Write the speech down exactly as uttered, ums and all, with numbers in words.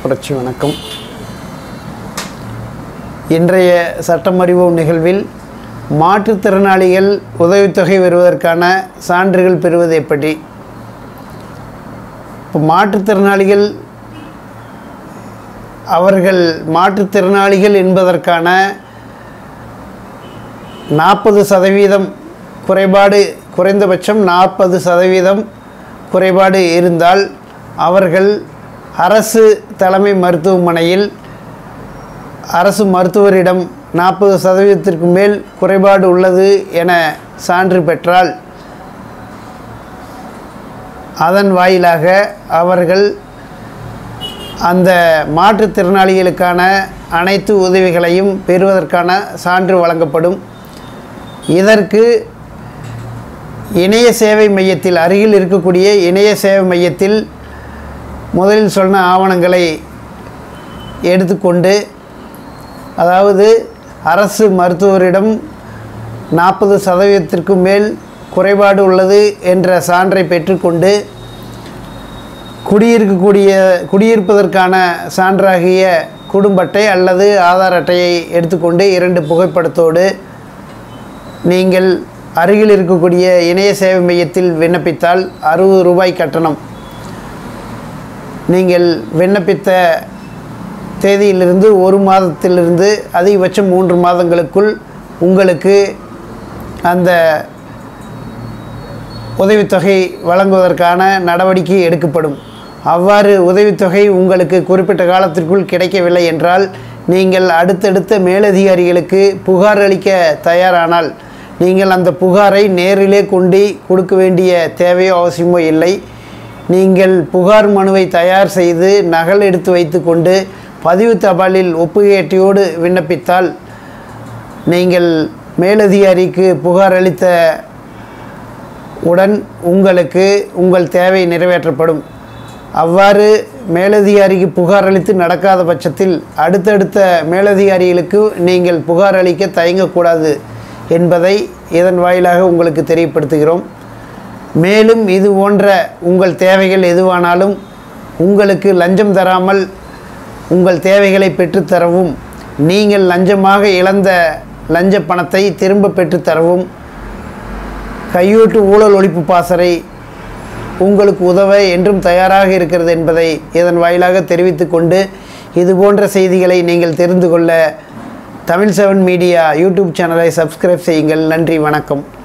புரட்சி வணக்கம். இன்றைய சட்டம் அறிவோம் நிகழ்வில் மாற்றுத்திறனாளிகள் உதவித்தொகை பெறுவதற்கான சான்றுகள் பெறுவது எப்படி? இப்போ மாற்றுத்திறனாளிகள் அவர்கள் மாற்றுத்திறனாளிகள் என்பதற்கான நாற்பது சதவீதம் குறைபாடு, குறைந்தபட்சம் நாற்பது சதவீதம் குறைபாடு இருந்தால் அவர்கள் அரசு தலைமை மருத்துவமனையில் அரசு மருத்துவரிடம் நாற்பது சதவீதத்திற்கு மேல் குறைபாடு உள்ளது என சான்று பெற்றால் அதன் வாயிலாக அவர்கள் அந்த மாற்றுத்திறனாளிகளுக்கான அனைத்து உதவிகளையும் பெறுவதற்கான சான்று வழங்கப்படும். இதற்கு இணைய சேவை மையத்தில், அருகில் இருக்கக்கூடிய இணைய சேவை மையத்தில் முதலில் சொன்ன ஆவணங்களை எடுத்துக்கொண்டு, அதாவது அரசு மருத்துவரிடம் நாற்பது சதவீதத்திற்கு மேல் குறைபாடு உள்ளது என்ற சான்றை பெற்றுக்கொண்டு குடியிருக்கக்கூடிய குடியிருப்பதற்கான சான்றாகிய குடும்ப அட்டை அல்லது ஆதார் அட்டையை எடுத்துக்கொண்டு இரண்டு புகைப்படத்தோடு நீங்கள் அருகில் இருக்கக்கூடிய இணைய சேவை மையத்தில் விண்ணப்பித்தால் அறுபது ரூபாய் கட்டணம். நீங்கள் விண்ணப்பித்த தேதியிலிருந்து ஒரு மாதத்திலிருந்து அதிகபட்சம் மூன்று மாதங்களுக்குள் உங்களுக்கு அந்த உதவித்தொகை வழங்குவதற்கான நடவடிக்கை எடுக்கப்படும். அவ்வாறு உதவித்தொகை உங்களுக்கு குறிப்பிட்ட காலத்திற்குள் கிடைக்கவில்லை என்றால் நீங்கள் அடுத்தடுத்த மேலதிகாரிகளுக்கு புகார் அளிக்க தயாரானால் நீங்கள் அந்த புகாரை நேரிலே கொண்டு கொடுக்க வேண்டிய தேவையோ அவசியமோ இல்லை. நீங்கள் புகார் மனுவை தயார் செய்து நகல் எடுத்து வைத்து கொண்டு பதிவு தபாலில் ஒப்புகை அட்டையோடு விண்ணப்பித்தால் நீங்கள் மேலதிகாரிக்கு புகார் அளித்த உடன் உங்களுக்கு உங்கள் தேவை நிறைவேற்றப்படும். அவ்வாறு மேலதிகாரிக்கு புகார் அளித்து நடக்காத பட்சத்தில் அடுத்தடுத்த மேலதிகாரிகளுக்கு நீங்கள் புகார் அளிக்க தயங்கக்கூடாது என்பதை இதன் வாயிலாக உங்களுக்கு தெரியப்படுத்துகிறோம். மேலும் இது போன்ற உங்கள் தேவைகள் எதுவானாலும் உங்களுக்கு லஞ்சம் தராமல் உங்கள் தேவைகளை பெற்றுத்தரவும், நீங்கள் லஞ்சமாக இழந்த லஞ்ச பணத்தை திரும்ப பெற்றுத்தரவும் கையூட்டு ஊழல் ஒழிப்பு பாசறை உங்களுக்கு உதவ என்றும் தயாராக இருக்கிறது என்பதை இதன் வாயிலாக தெரிவித்து கொண்டு, இது போன்ற செய்திகளை நீங்கள் தெரிந்து கொள்ள தமிழ் செவன் மீடியா யூடியூப் சேனலை சப்ஸ்கிரைப் செய்யுங்கள். நன்றி, வணக்கம்.